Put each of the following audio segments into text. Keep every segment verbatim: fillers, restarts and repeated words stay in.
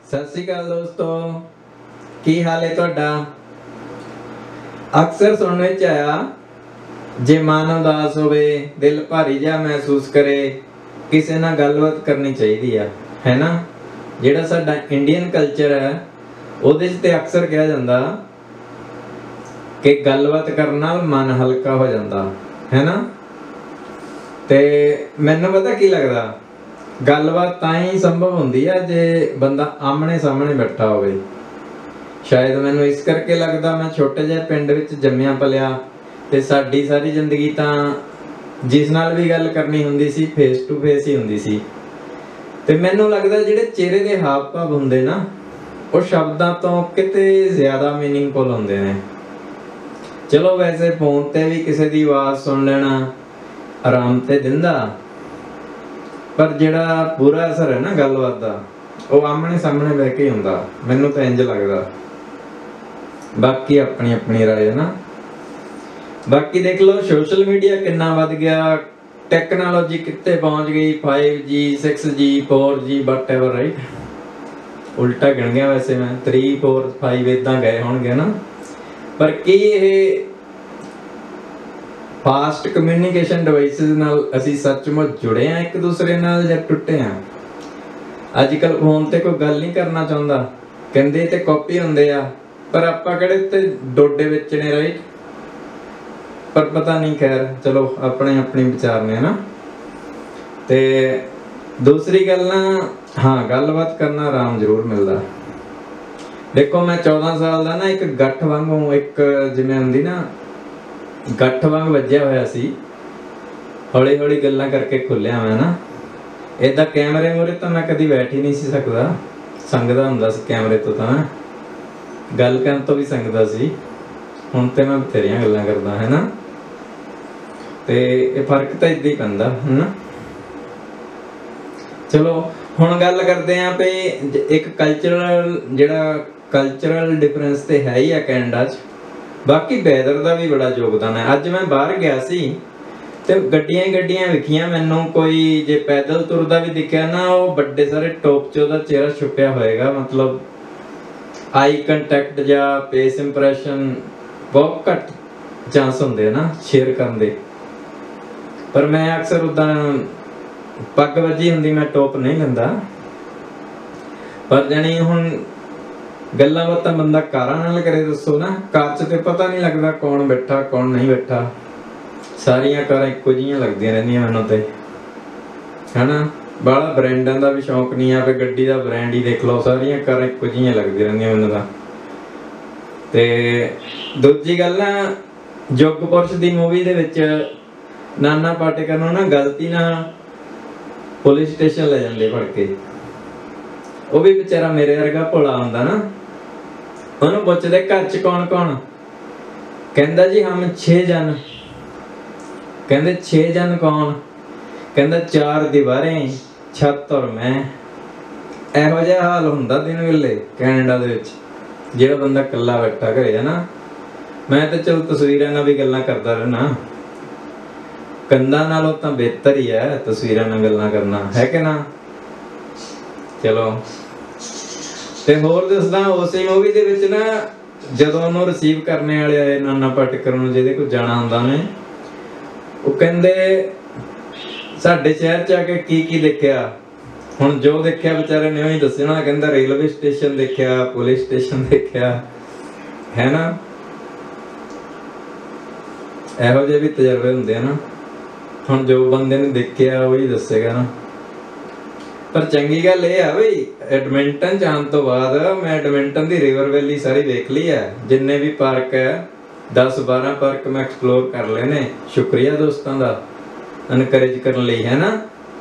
सत श्री अकाल दोस्तों, की हाल है तुहाडा। अक्सर सुनने च आया जे मन उदास होवे, दिल भारी जिहा महसूस करे, किसी नाल गलबात करनी चाहिदी आ, है ना। जिहड़ा साडा इंडियन कल्चर है उहदे च ते अक्सर कहा जांदा कि गलबात करन नाल मन हल्का हो जांदा, है ना। ते मैनूं पता की लगदा, गलबात तां ही संभव हुंदी है जे बंदा आमने सामने बैठा होवे। शायद मैनूं इस करके लगदा, मैं छोटे जिहे पिंड विच जम्मिया पलिया ते साडी सारी जिंदगी तां जिस नाल भी गल करनी हुंदी सी फेस टू फेस ही हुंदी सी। ते मैनूं लगदा जिहड़े चेहरे दे हाव भाव हुंदे ना, वो शब्दां तों किते ज़्यादा मीनिंगफुल हुंदे ने। चलो वैसे फोन ते भी किसी दी आवाज़ सुन लेना आराम ते दिंदा, पर जिहड़ा पूरा असर है ना गलबात दा, वो आमने सामने बह के हुंदा। मैनूं तां इंज लगदा, बाकी अपनी अपनी राय है ना। बाकी देख लो सोशल मीडिया कितना वध गया, टेक्नोलॉजी कितने पहुंच गई, five G six G four G whatever, right. उल्टा गिन गया वैसे मैं, थ्री फोर फाइव इदा गए होंगे ना। पर की ये फास्ट कम्यूनीकेशन डिवाइसिस नाल असी सचमुच जुड़े हैं एक दूसरे नाल या टुटे हैं। अजकल फोन ते कोई गल नहीं करना चाहता, कहते ते कॉपी होंदे आ, पर आपां किहड़े ते डोडे विच ने, राइट। पर पता नहीं, खैर चलो अपने अपने विचार ने ना। ते दूसरी गल ना, हाँ गलबात करना आराम जरूर मिलता। देखो मैं चौदह साल का ना एक गठ वांगू, एक जिवें हुंदी ना गठ वांग वज्जिया होया सी, हौली हौली गल्लां करके खुलिया मैं ना। इदा कैमरे मूहरे तो मैं कभी बैठ ही नहीं सी सकदा, संगदा हुंदा सी कैमरे तो, तां गल करन तो भी संगदा सी। हुण ते मैं बथेरियां गल्लां करदा, है ना। ते ये फर्क तो इदां ही पैंदा, है ना। चलो हुण गल करदे आं पे एक कल्चरल, जिहड़ा कल्चरल डिफरेंस ते है ही है कैनेडा च। बाकी वैदर का भी बड़ा योगदान है। अज मैं बाहर गया सी ते गड्डियां ही गड्डियां विखियां मैनूं, कोई जे पैदल तुरदा भी दिखिया ना, वो बड़े सारे टॉप च ओहदा चेहरा छुपिया होएगा, मतलब आई कंटैक्ट या फेस इंप्रैशन बहुत घट चांस होंदे ना शेयर करन दे। पर मैं अक्सर उदां पग वजी हुंदी मैं टॉप नहीं लैंदा। पर जानी हुण गल्लां बातां बंदा कारां नाल करे, दसो ना, कार च ते पता नहीं लगदा कौन बैठा कौन नहीं बैठा। सारियां कारां इक्को जिहियां लगदियां रहिंदियां मैनूं ते, है ना। बाला ब्रांडां दा भी शौक नहीं है, फिर गड्डी दा ब्रांड ही देख लो, सारियां कारां इक्को जिहियां लगदियां रहिंदियां मैनूं तां। ते दूजी गल ना, युग पुरुष दी मूवी दे विच नाना पाटेकर नूं ना गलती नाल पुलिस स्टेशन ले जांदे फड़ के। वो भी बेचारा मेरे वर्गा भोला हुंदा ना। उन्होंने पुछदे घर च कौन कौन, कहंदा जी हम छे जन। कहंदे छे जन कौन, कहंदा चार दीवारें छत और मैं। इहो जिहा हाल हुंदा दिन वेले कैनेडा दे विच, जिहड़ा बंदा कल्ला बैठा घरे है ना। मैं तो चल तस्वीरां नाल भी गल्लां करदा रहना, कंधां नालों तां बेहतर ही है तस्वीरां नाल गल्लां करना, है कि ना। चलो ते होर दसदा, उसे मूवी दे विच ना जदों उहनूं रिसीव करने वाले आए नाना पाटेकर नूं, जिहदे कोल जाना हुंदा ने, वो कहंदे साडे शहर च आके की की देखिया। हुण जो देखिया बेचारे ने उही दस्सना, कहंदा रेलवे स्टेशन देखिया, पुलिस स्टेशन देखिया, है ना। इहो जिहे भी तजर्बे हुंदे आ ना। हुण जो बंदे ने देखिया उही दस्सेगा ना। पर चंगी गल ये है बई, एडमिंटन जान तो बाद मैं एडमिंटन दी रिवर वैली सारी देख ली है, जिन्ने भी पार्क है दस बारह पार्क मैं एक्सप्लोर कर लेने। शुक्रिया दोस्तों का एनकरेज करने लई, है ना।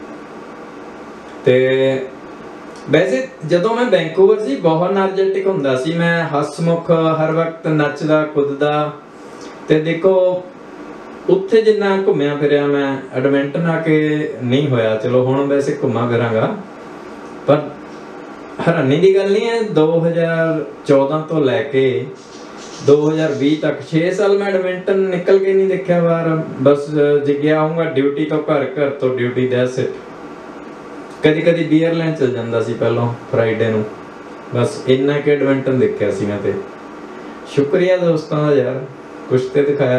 ते वैसे जदों मैं वैंकूवर सी बहुत एनर्जेटिक हुंदा सी मैं, हसमुख, हर वक्त नचदा कुददा। ते देखो उत्थे जिन्ना घूमिया फिरिया मैं एडमिंटन आके नहीं होया। चलो हुण वैसे घूमा फिरांगा, पर हैरानी की गल नहीं है, दो हज़ार चौदह तो लैके दो हज़ार बीस तक छे साल मैं एडमिंटन निकल के नहीं देखा बाहर। बस जे गया आऊँगा ड्यूटी तो घर, घर तो ड्यूटी, दैट्स इट। कदी कदी बीयर लैन चल जांदा सी पहलों फ्राइडे नूं, बस इन्ना के एडवेंटन देखा सी मैं। ते शुक्रिया दोस्तों का यार, कुछ तो दिखाया।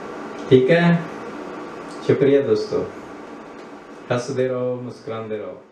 ठीक है, शुक्रिया दोस्तों, हंसते रहो मुस्कुराते रहो।